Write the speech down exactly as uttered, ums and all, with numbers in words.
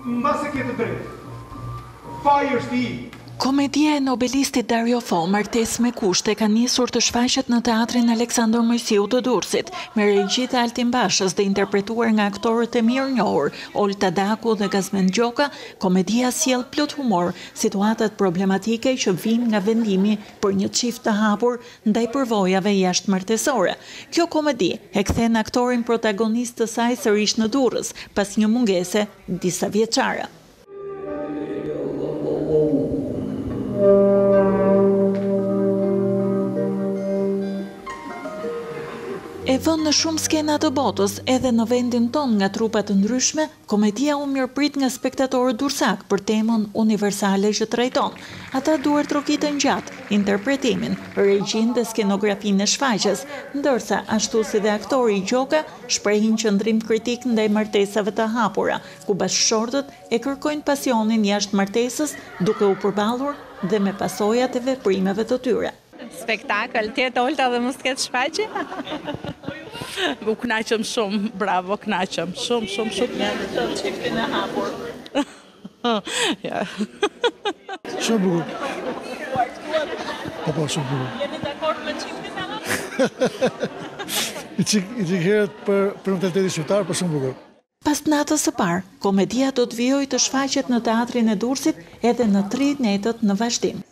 Mbase ke të drejtë. Faji është i. Komedia e nobelistit Dario Fo, Martes me kushte, ka nisur të shfaqet në teatrin Aleksandër Mojsiu të Durrësit, me regji të Altin Bashës dhe interpretuar nga aktorët e mirë njohur, Olta Daku dhe Gazmend Gjoka. Komedia sjell plot humor, situatat problematike që vijnë nga vendimi për një çift të hapur ndaj përvojave jashtëmartesore. Kjo komedi e kthen aktorin protagonist të saj sërish në Durrës, pas një mungese disa vjeçare. E vënë në shumë skena të botës, edhe në vendin ton nga trupat të ndryshme, komedia u mirëprit nga spektatorët durrësak për temën universale që trajton. Ata duhet trokitën gjatë, interpretimin, regjin dhe skenografinë e shfaqjes, ndërsa ashtu si dhe aktori Gjoka shprehin qëndrim kritik ndaj martesave të hapura, ku bashkëshortët e kërkojnë pasionin jashtë martesës, duke u përballur dhe me pasojat e veprimeve të tyre. Spektakël, tjetë Olta dhe mos ketë shfaqje? U knaqëm shumë, bravo, knaqëm, shumë, shumë, shumë. Nga dhe të çiftin e hapur. Ja. Shumë bukur. Po, po, shumë bukur. Jeni dakord me çiftin e hapur? I çik herët për, për mentaliteti shqiptar, po shumë bukur. Pas natës së parë, komedia do të vijojë të shfaqet në teatrin e Durrësit edhe në tri netët në vazhdim.